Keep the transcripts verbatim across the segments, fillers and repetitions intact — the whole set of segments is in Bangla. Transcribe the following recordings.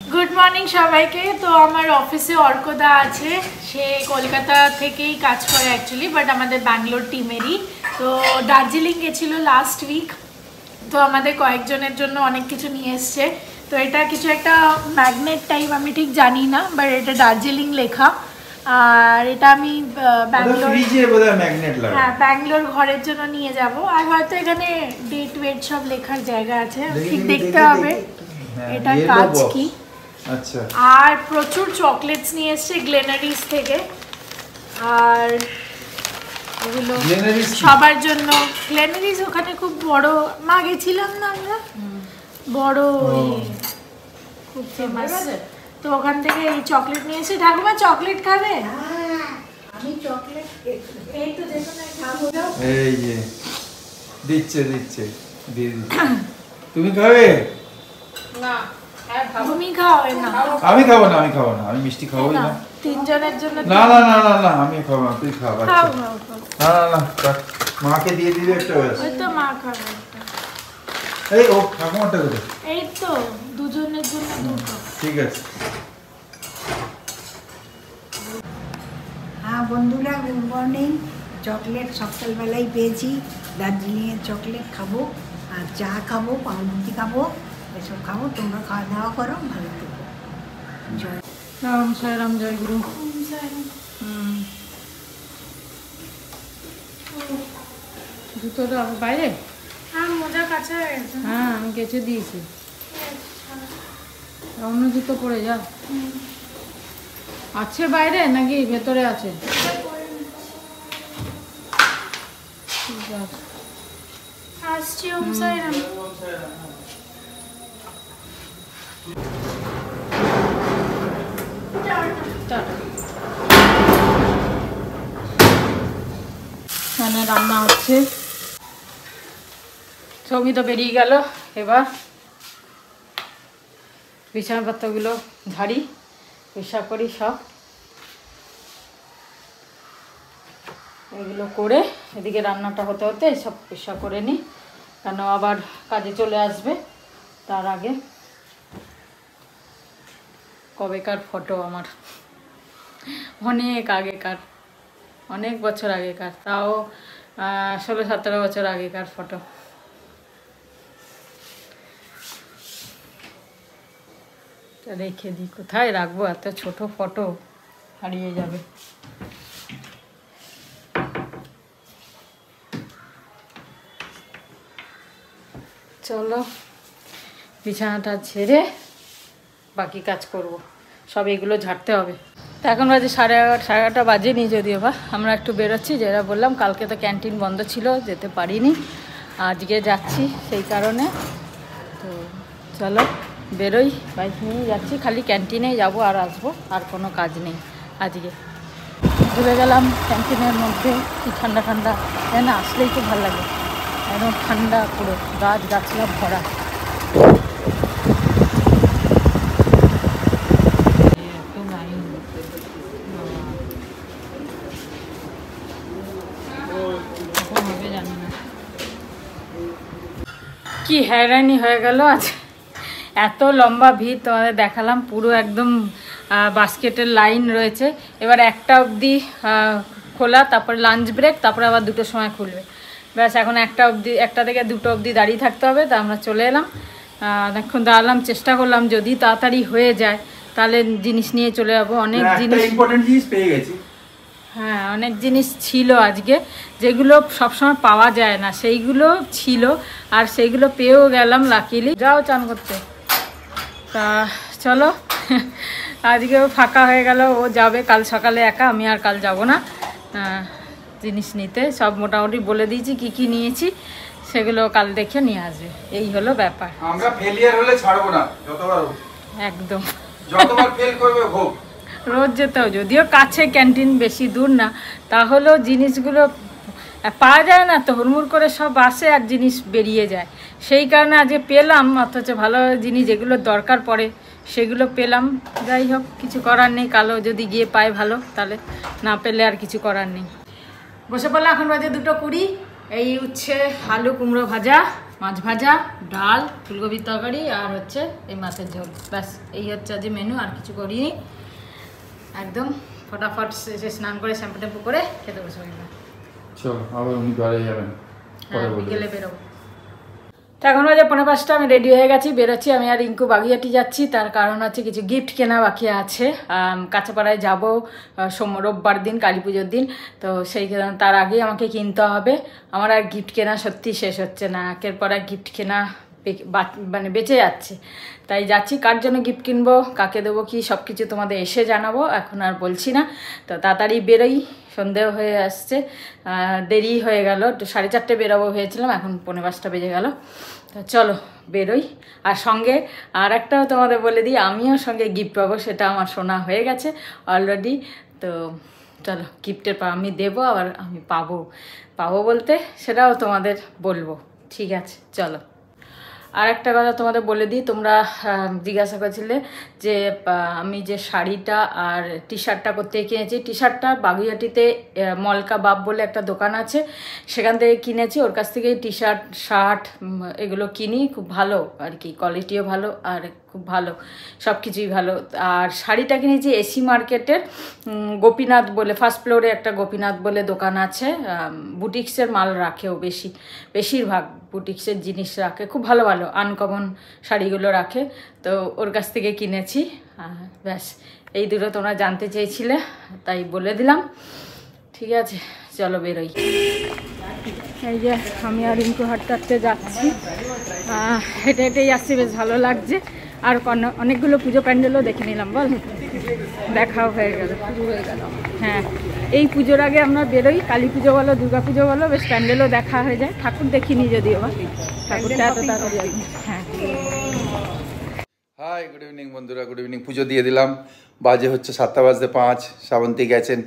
Good morning सबाइके। तो आमार ऑफिसे अर्कदा आछे, से कलकाता थेकेई काज करे एक्चुअली, बाट आमादेर बैंगलोर टीमेरई। तो दार्जिलिंग गेछिलो लास्ट उइक, तो आमादेर कयेकजनेर जोन्नो अनेक किछु निये एसेछे। तो एटा किछु एकटा मैगनेट टाइप, आमी ठीक जानी ना, बाट एटा दार्जिलिंग लेखा। আর এটা আমি ব্যাঙ্গালোর ফ্রিজে বোধহয় ম্যাগনেট লাগা, হ্যাঁ ব্যাঙ্গালোর ঘরের জন্য নিয়ে যাব। আর হয়তো এখানে ডেট ওয়েট সব লেখার জায়গা আছে, ঠিক দেখতে হবে এটা কাজ কি। আচ্ছা, আর প্রচুর চকলেটস নিয়ে এসেছে গ্লেনারিস থেকে, আর এগুলো সবার জন্য। গ্লেনারিস ওখানে খুব বড়, মা গেছিলাম না আমরা, বড় খুব ফেমাস। তো ওখান থেকে এই চকলেট নিয়ে এসে, ঠাকুমা চকলেট খাবে? আমি চকলেট এই তো দেখো না খাবো। এই যে দিচ্ছে দিচ্ছে দিয়ে দিচ্ছে। তুমি খাবে না? তুমি খাও না? আমি খাবো না, আমি খাবো না, আমি মিষ্টি খাবো না। তিনজনের জন্য না না না না না, আমি খাবো না, তুই খা। আচ্ছা না না না, মাকে দিয়ে দিবে একটা। ওই তো মা খাবে। এই ও ঠাকুমাটা কোথায়? এই তো দুজনের জন্য দুটো। ঠিক আছে। হ্যাঁ বন্ধুরা, গুড মর্নিং। চকলেট সকালবেলায় পেয়েছি, দার্জিলিংয়ের চকলেট খাবো, আর চা খাবো, পাউরুটি খাবো, এসব খাবো। তোমরা খাওয়া দাওয়া করো, ভালো থেকো। জয় রাম সাই রাম, জয় গুরু। হুম, জুতোটা বাইরে? হ্যাঁ মোজা কাছে হয়ে গেছে। হ্যাঁ আমি কেচে দিয়েছি। অন্য জুতো পরে যা। আছে বাইরে নাকি ভেতরে আছে? আসছি। ওম সাই রাম। এখানে রান্না হচ্ছে, সবই তো বেরিয়ে গেল। এবার বিছানাপত্রগুলো ঝাড়ি, পরিষ্কার করি সব। এগুলো করে এদিকে রান্নাটা হতে হতে সব পরিষ্কার করে নিই, কেন আবার কাজে চলে আসবে। তার আগে কবেকার ফটো আমার, অনেক আগেকার, অনেক বছর আগেকার, তাও ষোলো সতেরো বছর আগেকার ফটো। রেখে দিই, কোথায় রাখবো? এত ছোট ফটো হারিয়ে যাবে। চলো বিছানাটা ছেড়ে বাকি কাজ করব। সব এগুলো ঝাড়তে হবে। তো এখন বাজে সাড়ে এগারোটা, সাড়ে এগারোটা বাজেনি যদিও বা। আমরা একটু বেরোচ্ছি, যেটা বললাম কালকে তো ক্যান্টিন বন্ধ ছিল, যেতে পারিনি, আজকে যাচ্ছি সেই কারণে। তো চলো বেরোই, বাইক নিয়ে যাচ্ছি, খালি ক্যান্টিনেই যাব আর আসবো, আর কোনো কাজ নেই আজকে। ঘুরে গেলাম ক্যান্টিনের মধ্যে, কি ঠান্ডা ঠান্ডা, তাই না? আসলেই তো ভালো লাগে, একদম ঠান্ডা, পুরো গাছ গাছলা ভরা। জানি না কি হয়রানি হয়ে গেল আজ, এত লম্বা ভিড়। তোমাদের দেখালাম পুরো একদম বাস্কেটের লাইন রয়েছে। এবার একটা অবধি খোলা, তারপরে লাঞ্চ ব্রেক, তারপরে আবার দুটোর সময় খুলবে। ব্যাস এখন একটা অবধি, একটা থেকে দুটো অবধি দাঁড়িয়ে থাকতে হবে। তা আমরা চলে এলাম, এখন দাঁড়ালাম, চেষ্টা করলাম যদি তাড়াতাড়ি হয়ে যায় তাহলে জিনিস নিয়ে চলে যাবো। অনেক জিনিস, ইম্পর্টেন্ট জিনিস পেয়ে গেছি। হ্যাঁ অনেক জিনিস ছিল আজকে, যেগুলো সবসময় পাওয়া যায় না, সেইগুলো ছিল, আর সেইগুলো পেয়েও গেলাম লাকিলি। যাও চান করতে। তা চলো, আজকেও ফাঁকা হয়ে গেল, ও যাবে কাল সকালে একা, আমি আর কাল যাব না জিনিস নিতে। সব মোটামুটি বলে দিয়েছি কি কি নিয়েছি, সেগুলো কাল দেখে নিয়ে আসবে। এই হলো ব্যাপার। আমরা ফেলিয়ার হলে ছাড়বো না, যতবার একদম যতবার ফেল করবে হোক, রোজ যেতে হবে। যদিও কাছে ক্যান্টিন, বেশি দূর না, তাহলেও জিনিসগুলো পাওয়া যায় না তো, হুড়মুড় করে সব আসে আর জিনিস বেরিয়ে যায়। সেই কারণে আজকে পেলাম, অথচ ভালো জিনিস যেগুলো দরকার পড়ে সেগুলো পেলাম। যাই হোক, কিছু করার নেই, কালো যদি গিয়ে পায় ভালো, তাহলে না পেলে আর কিছু করার নেই। বসে পড়লাম, এখন বাজে দুটো কুড়ি। এই উচ্ছে আলু কুমড়ো ভাজা, মাছ ভাজা, ডাল, ফুলকপির তরকারি আর হচ্ছে এই মাছের ঝোল। ব্যাস এই হচ্ছে আজ মেনু, আর কিছু করিনি। একদম ফটাফট শেষে স্নান করে শ্যাম্পু ট্যাম্পু করে খেতে বসে গেলাম। চল আবার উনি ঘরে যাবেন, হ্যাঁ বিকেলে বেরোবো। তো এখন বাজে পনেরো পাঁচটা, আমি রেডি হয়ে গেছি, বেরোচ্ছি। আমি আর রিঙ্কু বাগুইআটি যাচ্ছি, তার কারণ হচ্ছে কিছু গিফট কেনা বাকি আছে। কাঁচাপাড়ায় যাব সোম রোববার দিন, কালী পুজোর দিন। তো সেই কারণে তার আগেই আমাকে কিনতে হবে। আমার আর গিফট কেনা সত্যি শেষ হচ্ছে না, একের পর এক গিফট কেনা মানে বেঁচে যাচ্ছে। তাই যাচ্ছি, কার জন্য গিফট কিনবো, কাকে দেবো, কি সব কিছু তোমাদের এসে জানাবো, এখন আর বলছি না। তো তাড়াতাড়ি বেরোই, সন্ধেহ হয়ে আসছে, দেরি হয়ে গেল। তো সাড়ে চারটে বেরোবো ভেবেছিলাম, এখন পৌনে পাঁচটা বেজে গেল। তো চলো বেরোই। আর সঙ্গে আর একটাও তোমাদের বলে দিই, আমিও সঙ্গে গিফট পাবো, সেটা আমার শোনা হয়ে গেছে অলরেডি। তো চলো গিফটের আমি দেবো, আবার আমি পাবো পাবো বলতে সেটাও তোমাদের বলবো, ঠিক আছে চলো। আর একটা কথা তোমাদের বলে দিই, তোমরা জিজ্ঞাসা করেছিলে যে আমি যে শাড়িটা আর টি শার্টটা করতে কিনেছি। টি শার্টটা বাগুইআটিতে মলকা বাপ বলে একটা দোকান আছে, সেখান থেকে কিনেছি। ওর কাছ থেকে টি শার্ট শার্ট এগুলো কিনি, খুব ভালো আর কি, কোয়ালিটিও ভালো আর খুব ভালো, সব কিছুই ভালো। আর শাড়িটা কিনেছি এসি মার্কেটের গোপীনাথ বলে, ফার্স্ট ফ্লোরে একটা গোপীনাথ বলে দোকান আছে। বুটিক্সের মাল রাখেও বেশি, বেশিরভাগ বুটিক্সের জিনিস রাখে, খুব ভালো ভালো আনকমন শাড়িগুলো রাখে। তো ওর কাছ থেকে কিনেছি। ব্যাস এই দুটো তোমরা জানতে চেয়েছিলে, তাই বলে দিলাম। ঠিক আছে চলো বেরোই। এই যে আমি আর রিঙ্কু হাঁটতে হাঁটতে যাচ্ছি, হেঁটে হেঁটেই আসছি, বেশ ভালো লাগছে। আর অনেকগুলো পুজো প্যান্ডেলও দেখে নিলাম, বল দেখাও হয়ে গেল, শুরু হয়ে গেল। হ্যাঁ এই পুজোর আগে আমরা বেরোই, কালী পুজো বলো দুর্গা পুজো বলো, বেশ প্যান্ডেলও দেখা হয়ে যায়। ঠাকুর দেখিনি যদিও বা, ঠাকুরটা এত তাড়াতাড়ি। হ্যাঁ হাই গুড ইভিনিং বন্ধুরা, গুড ইভিনিং। পুজো দিয়ে দিলাম, বাজে হচ্ছে সাতটা বাজতে পাঁচ। শ্রাবন্তী গেছেন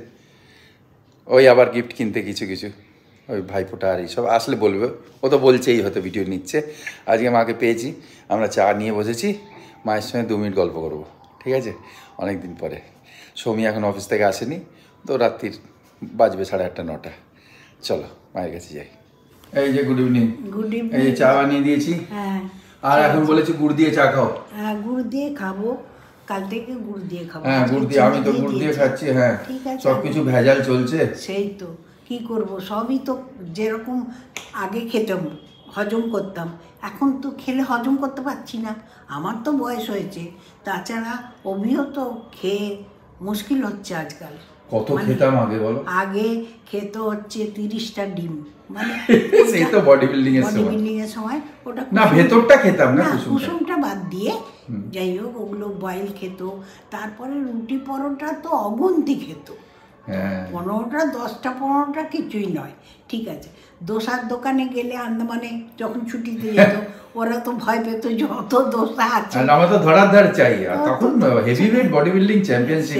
ওই আবার গিফট কিনতে কিছু কিছু, ওই ভাইফোঁটা আর এইসব আসলে বলবে, ও তো বলছেই হয়তো ভিডিও নিচ্ছে। আজকে মাকে পেয়েছি, আমরা চা নিয়ে বসেছি, মায়ের সঙ্গে দু মিনিট গল্প করবো, ঠিক আছে, অনেক দিন পরে। সৌমি এখন অফিস থেকে আসেনি, তো রাত্রির বাজবে সাড়ে আটটা নটা। চলো মায়ের কাছে যাই। এই যে গুড ইভিনিং। Good evening. এই যে চা বানিয়ে দিয়েছি। হ্যাঁ আর এখন বলেছি গুড় দিয়ে চা খাও। হ্যাঁ গুড় দিয়ে খাবো, কাল থেকে গুড় দিয়ে খাবো। হ্যাঁ গুড় দিয়ে, আমি তো গুড় দিয়ে খাচ্ছি। হ্যাঁ সব কিছু ভেজাল চলছে। সেই তো কি করব, সবই তো যেরকম আগে খেতাম হজম করতাম, এখন তো খেলে হজম করতে পারছি না। আমার তো বয়স হয়েছে, তাছাড়া অভিও তো খেয়ে মুশকিল হচ্ছে আজকাল। কত খেতাম আগে বলো? আগে খেতে হচ্ছে তিরিশটা ডিম, মানে সেই তো বডি বিল্ডিং এর সময়, বডি বিল্ডিং এর সময় ওটা না ভেতরটা খেতাম না, কুসুমটা বাদ দিয়ে যাই হোক ওগুলো বয়েল খেত। তারপরে রুটি পরোটা তো অগুন্তি খেত, পনেরোটা দশটা পনেরোটা কিছুই নয়। ঠিক আছে, দোসার দোকানে গেলে আন্দামানে যখন ছুটিতে যেত ওরা তো ভয় পেত, যত দোসা আছে আমরা তো ধরার ধার চাই। আর তখন heavyweight body building championship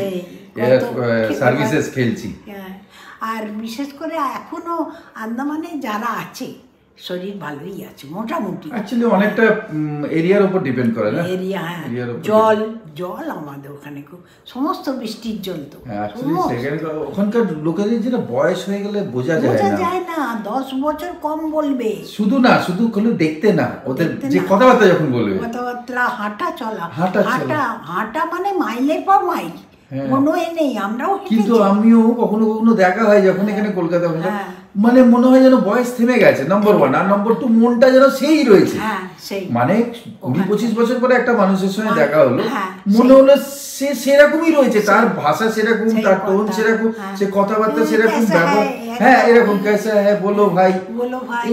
services খেলছি। আর বিশেষ করে এখনো আন্দামানে যারা আছে শরীর ভালোই আছে মোটামুটি। অ্যাকচুয়ালি অনেকটা এরিয়ার উপর ডিপেন্ড করে না, এরিয়া। হ্যাঁ জল জল আমাদের ওখানে খুব, সমস্ত বৃষ্টির জল তো। ওখানকার লোকেদের যেটা বয়স হয়ে গেলে বোঝা যায় না, যায় না, দশ বছর কম বলবে। শুধু না, শুধু দেখতে না, ওদের যে কথাবার্তা যখন বলবে, কথাবার্তা, হাঁটা চলা, হাঁটা হাঁটা মানে মাইলের পর মাইল, কোনো এ নেই। আমরাও কিন্তু আমিও কখনো কখনো দেখা হয় যখন এখানে কলকাতা, মানে মনে হয় যেন বয়স থেমে গেছে, নম্বর ওয়ান। আর নম্বর টু, মনটা যেন সেই রয়েছে। মানে কুড়ি পঁচিশ বছর পরে একটা মানুষের সঙ্গে দেখা হলো, মনে হলো সে সেরকমই রয়েছে, তার ভাষা সেরকম, তার টোন সেরকম, সে কথাবার্তা সেরকম, ব্যবহার হ্যাঁ এরকম, কেসা হ্যাঁ বলো ভাই, বলো ভাই,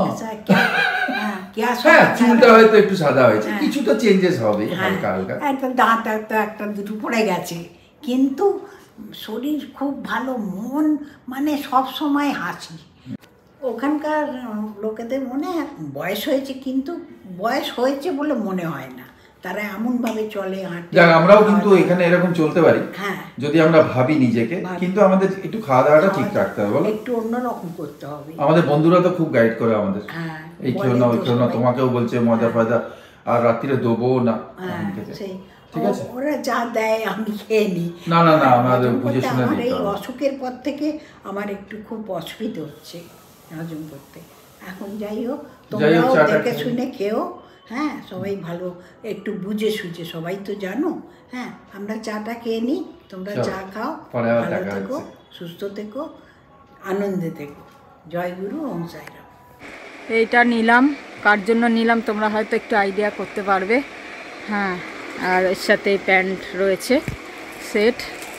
হ্যাঁ চুলটা হয়তো একটু সাদা হয়েছে, কিছুটা চেঞ্জেস হবে হালকা হালকা, একটা দাঁত একটা একটা দুটো পড়ে গেছে, কিন্তু শরীর খুব ভালো, মন মানে সব সময় হাসি। ওখানকার লোকেদের মনে বয়স হয়েছে, কিন্তু বয়স হয়েছে বলে মনে হয় না, তারা এমনভাবে চলে, হাঁটে। আমরাও কিন্তু এখানে এরকম চলতে পারি যদি আমরা ভাবি নিজেকে, কিন্তু আমাদের একটু খাওয়া দাওয়াটা ঠিক রাখতে হবে, বলো, একটু অন্যরকম করতে হবে। আমাদের বন্ধুরা তো খুব গাইড করে আমাদের, এই খেলো না ওই খেলো না, তোমাকেও বলছে মজা ফজা, আর রাত্রিরে দেবো না, ঠিক আছে ওরা যা দেয় আমি খেয়ে নিই। না না না, আমাদের বুঝে শুনে দিতে হবে। এই অসুখের পর থেকে আমার একটু খুব অসুবিধা হচ্ছে হজম করতে, এখন যাই হোক যাই হোক, তোমরাও চাটা দেখে খেয়ে- শুনে খেও। হ্যাঁ, সবাই ভালো একটু বুঝে সুঝে, সবাই তো জানো। হ্যাঁ, আমরা চাটা খেয়ে নিই, তোমরা চলো, চা খাও, পরে আবার ভালো দেখা থেকো, হচ্ছে। সুস্থ থেকো, আনন্দে থেকো। জয় গুরু, ওম সাইরাম। এইটা নিলাম, কার জন্য নিলাম তোমরা হয়তো একটু আইডিয়া করতে পারবে। হ্যাঁ, আর এর সাথে প্যান্ট রয়েছে, সেট।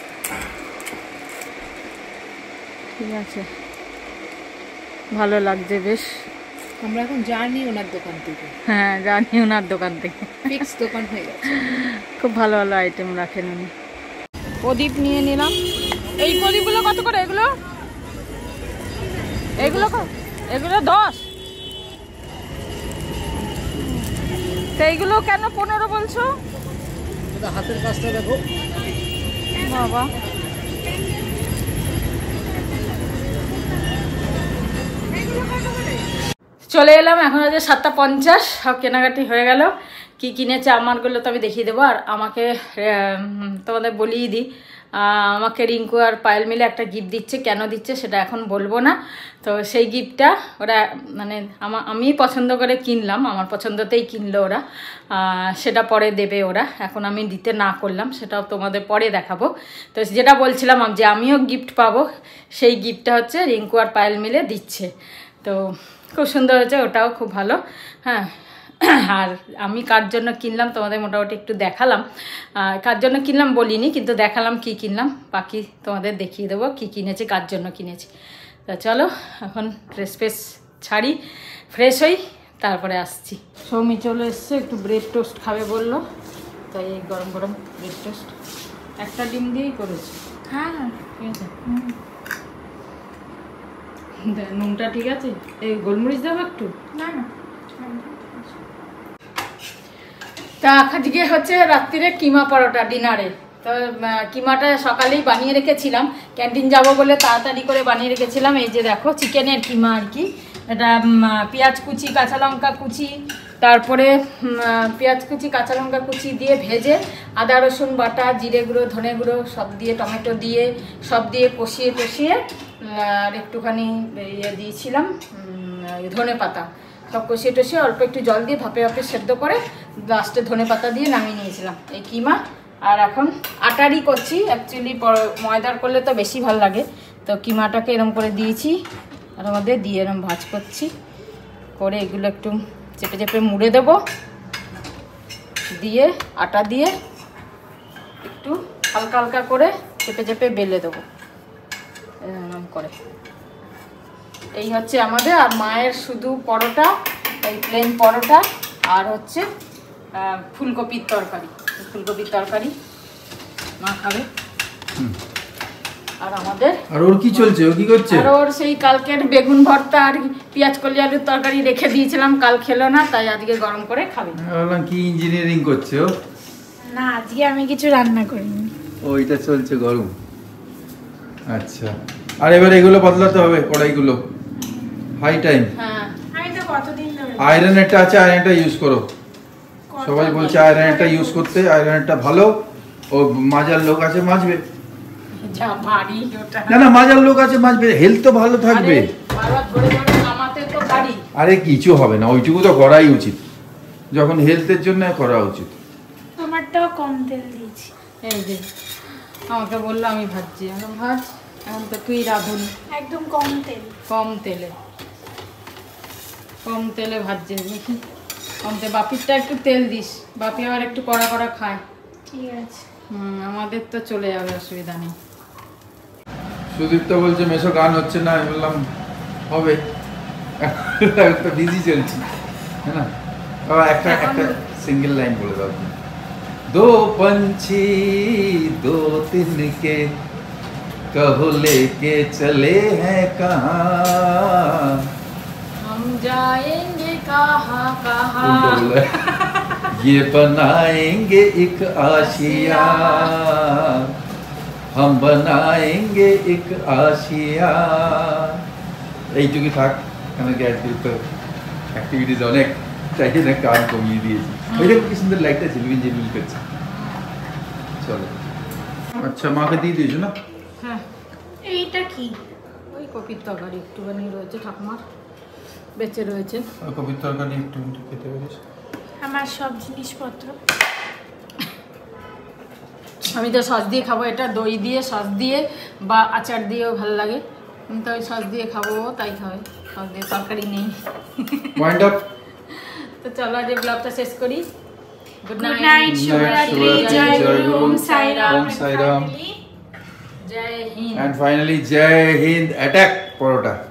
ঠিক আছে, ভালো লাগছে বেশ। আমরা এখন জানি ওনার দোকান থেকে, হ্যাঁ জানি ওনার দোকান থেকে ফিক্স দোকান হয়ে গেছে। খুব ভালো ভালো আইটেম রাখেন উনি। প্রদীপ নিয়ে নিলাম। এই প্রদীপগুলো কত করে? এগুলো এগুলো কত? এগুলো দশ। তো এইগুলো কেন পনেরো বলছো? হাতের কাজটা দেখো বাবা, চলে এলাম, এখন আছে সাতটা পঞ্চাশ, সব কেনাকাটি হয়ে গেল। কি কিনেছে আমারগুলো তো আমি দেখিয়ে দেবো। আর আমাকে তোমাদের বলিয়ে দিই, আমাকে রিঙ্কু আর পায়েল মিলে একটা গিফট দিচ্ছে। কেন দিচ্ছে সেটা এখন বলবো না। তো সেই গিফটটা ওরা মানে আমা আমি পছন্দ করে কিনলাম, আমার পছন্দতেই কিনলো ওরা, সেটা পরে দেবে ওরা। এখন আমি দিতে না করলাম, সেটাও তোমাদের পরে দেখাবো। তো যেটা বলছিলাম যে আমিও গিফট পাবো, সেই গিফটটা হচ্ছে রিঙ্কু আর পায়েল মিলে দিচ্ছে। তো খুব সুন্দর হয়েছে, ওটাও খুব ভালো। হ্যাঁ, আর আমি কার জন্য কিনলাম তোমাদের মোটামুটি একটু দেখালাম। কার জন্য কিনলাম বলিনি, কিন্তু দেখালাম কি কিনলাম। বাকি তোমাদের দেখিয়ে দেবো কি কিনেছি, কার জন্য কিনেছি। তা চলো এখন ড্রেস ফ্রেস ছাড়ি, ফ্রেশ হই, তারপরে আসছি। সৌমি চলে এসছে, একটু ব্রেড টোস্ট খাবে বললো, তাই এই গরম গরম ব্রেড টোস্ট একটা ডিম দিয়েই করেছি। হ্যাঁ, ঠিক আছে, নুনটা ঠিক আছে। এই গোলমরিচ দেবো একটু। না না, তা আজকে হচ্ছে রাত্রিরে কিমা পরোটা ডিনারে। তো কিমাটা সকালেই বানিয়ে রেখেছিলাম, ক্যান্টিন যাব বলে তাড়াতাড়ি করে বানিয়ে রেখেছিলাম। এই যে দেখো, চিকেনের কিমা আর কি। এটা পেঁয়াজ কুচি, কাঁচা লঙ্কা কুচি, তারপরে পেঁয়াজ কুচি কাঁচা লঙ্কা কুচি দিয়ে ভেজে, আদা রসুন বাটা, জিরে গুঁড়ো, ধনে গুঁড়ো সব দিয়ে, টমেটো দিয়ে সব দিয়ে কষিয়ে টষিয়ে আর একটুখানি ইয়ে দিয়েছিলাম ধনে পাতা, সব কষিয়ে টষিয়ে অল্প একটু জল দিয়ে ভাপে ভাপে সেদ্ধ করে লাস্টে ধনে পাতা দিয়ে নামিয়ে নিয়েছিলাম এই কিমা। আর এখন আটারই করছি, অ্যাকচুয়ালি ময়দার করলে তো বেশি ভালো লাগে। তো কিমাটাকে এরম করে দিয়েছি, আর আমাদের দিয়ে এরম ভাজ করছি, করে এগুলো একটু চেপে চেপে মুড়ে দেবো, দিয়ে আটা দিয়ে একটু হালকা হালকা করে চেপে চেপে বেলে দেবো এরম করে। এই হচ্ছে আমাদের। আর মায়ের শুধু পরোটা, এই প্লেন পরোটা, আর হচ্ছে ফুলকপির তরকারি। ফুলকপির তরকারি মা খাবে। আর আমাদের আর ওর কি চলছে, ও কি করছে? আর ওর সেই কালকের বেগুন ভর্তা আর পেঁয়াজ কলি আলুর তরকারি রেখে দিয়েছিলাম, কাল খেলো না, তাই আজকে গরম করে খাবে। বললাম কি ইঞ্জিনিয়ারিং করছে ও? না, আজকে আমি কিছু রান্না করিনি। ওইটা চলছে গরম। আচ্ছা, আর এবার এগুলো বদলাতে হবে, কড়াইগুলো হাই টাইম। হ্যাঁ, আমি তো কতদিন ধরে আয়রনেরটা আছে, আয়রনটা ইউজ করো। সবাই বলছে আয়রনেরটা ইউজ করতে, আয়রনেরটা ভালো। ও মাজার লোক আছে, মাজবে। যা ভারী ওটা। না না, মাজার লোক আছে, মাজবে, হেলথ তো ভালো থাকবে। আরে, বারবার ধরে ধরে নামাতে তো পারি। আরে কিছু হবে না, ওইটুকু তো করাই উচিত, যখন হেলথের জন্য করা উচিত। আমারটাও কম তেল দিয়েছি। এই যে আমাকে বললো আমি ভাজছি, এখন ভাজ, এখন তো তুই রাঁধুন। একদম কম তেল। কম তেলে, কম তেলে ভাজছে দেখি। কম তেল, বাপিরটা একটু তেল দিস, বাপি আবার একটু কড়া কড়া খায়। ঠিক আছে। হুম, আমাদের তো চলে যাবে, অসুবিধা নেই। সুদীপ্ত বলছে মেশো গান হচ্ছে না, আমি বললাম হবে, একটা বিজি চলছি, হ্যাঁ না। বাবা একটা একটা সিঙ্গেল লাইন বলে দাও। दो पंछी दो तिनके कहो लेके चले हैं कहाँ, हम जाएंगे कहाँ कहाँ, उल्टा बोला है। ये बनाएंगे एक आशिया, हम बनाएंगे एक आशिया। এইটুকু থাক, কেন কি আজকে তো অ্যাক্টিভিটিস অনেক, তাই জন্য কাজ কমিয়ে দিয়েছি। ওই দেখো কি সুন্দর লাইটটা ঝিলমিল ঝিলমিল করছে। চলো, আচ্ছা মাকে দিয়ে দিয়েছো না? হ্যাঁ, এইটা কি? ওই কপির তরকারি একটুখানি রয়েছে ঠাকুমার, বেঁচে রয়েছে। ওই কবির তরকারি একটু একটু খেতে পারিস। আমার সব জিনিসপত্র আমি তো সস দিয়ে খাবো, এটা দই দিয়ে সস দিয়ে বা আচার দিয়েও ভালো লাগে, আমি তো ওই সস দিয়ে খাবো তাই খাবে, সস দিয়ে তরকারি নেই। Wind up. তো চলো আজ ব্লগটা শেষ করি। গুড গুড নাইট, নাইট, শুভরাত্রি, জয় গুরু, ওম সাই রাম, ওম সাই রাম। জয় Hind. And finally, Jai Hind, attack Parota.